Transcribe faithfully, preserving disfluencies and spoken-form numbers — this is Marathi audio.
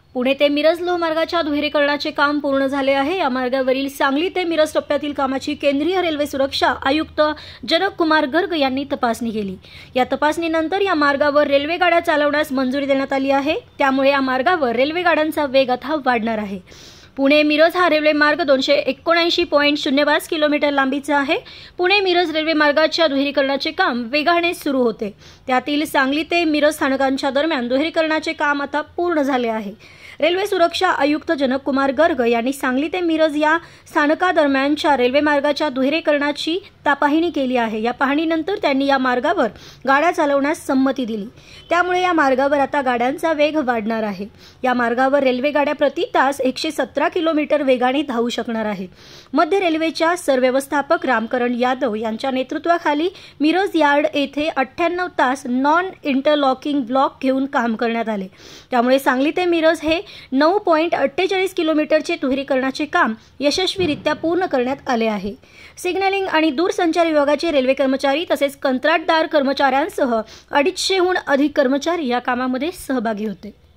पुणे ते मिरज लोहमार्गाच्या दुहेरीकरणाचे काम पूर्ण झाले आहे। या मार्गावरील सांगली ते मिरज टप्प्यातील कामाची केंद्रीय रेल्वे सुरक्षा आयुक्त जनक कुमार गर्ग यांनी तपासणी केली। या तपासणीनंतर या मार्गावर रेल्वे गाड्या चालवण्यास मंजुरी देण्यात आली आहे। त्यामुळे या मार्गावर रेल्वे गाड्यांचा वेग आता वाढणार आहे। पुणे मिरज हा रेल्वे मार्ग दोनशे एकोणऐंशी पॉईंट शून्य पाच किलोमीटर लांबीचा आहे। पुणे मिरज रेल्वे मार्गाच्या दुहेरीकरणाचे काम वेगाने सुरू होते। त्यातील सांगली ते मिरज स्थानकांच्या दरम्यान दुहेरीकरणाचे काम आता पूर्ण झाले आहे। रेल्वे सुरक्षा आयुक्त जनक कुमार गर्ग यांनी सांगली ते मिरज या स्थानकादरम्यानच्या रेल्वे मार्गाच्या दुहेरीकरणाची तपासणी केली आहे। या पाहणीनंतर त्यांनी या मार्गावर गाड्या चालवण्यास संमती दिली। त्यामुळे या मार्गावर आता गाड्यांचा वेग वाढणार आहे। या मार्गावर रेल्वे गाड्या प्रति तास एकशे सतरा किलोमीटर वेगाने धावू शकणार आहेत। मध्य रेल्वेच्या सरव्यवस्थापक रामकरण यादव यांच्या नेतृत्वाखाली मिरज यार्ड येथे अठ्ठ्याण्णव तास नॉन इंटरलॉकिंग ब्लॉक घेऊन काम करण्यात आले। त्यामुळे सांगली ते मिरज हे नऊ पॉईंट अठ्ठेचाळीस किलोमीटरचे दुहेरीकरणाचे काम यशस्वीरित्या पूर्ण करण्यात आले आहे। सिग्नलिंग आणि दूरसंचार विभागाचे रेल्वे कर्मचारी तसेच कंत्राटदार कर्मचाऱ्यांसह अडीचशेहून अधिक कर्मचारी या कामामध्ये सहभागी होते।